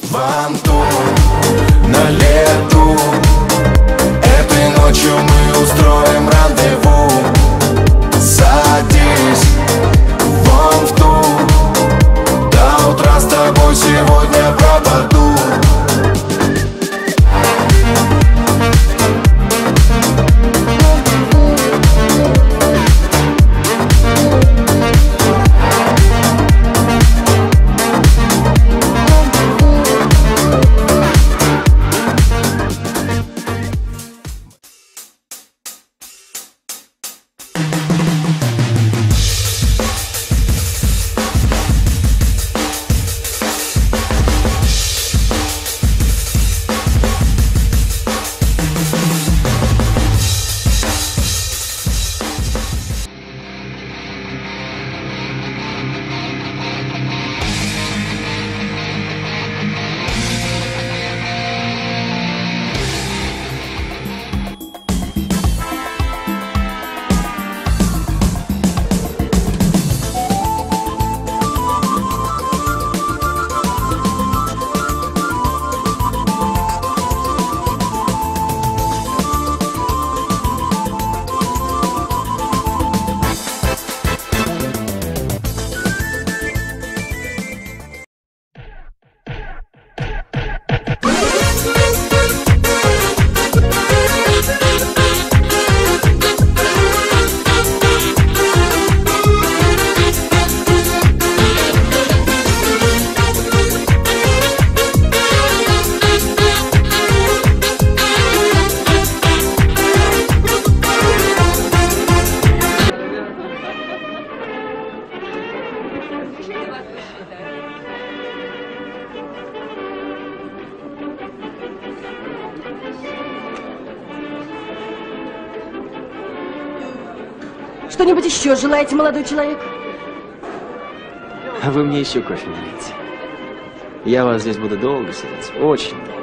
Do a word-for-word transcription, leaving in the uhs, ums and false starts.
Ванту на лету. Этой ночью мы устроим рандеву. Садись вон в ту. До утра с тобой сегодня пропаду. Что-нибудь еще желаете, молодой человек? А вы мне еще кофе налейте. Я вас здесь буду долго сидеть, очень долго.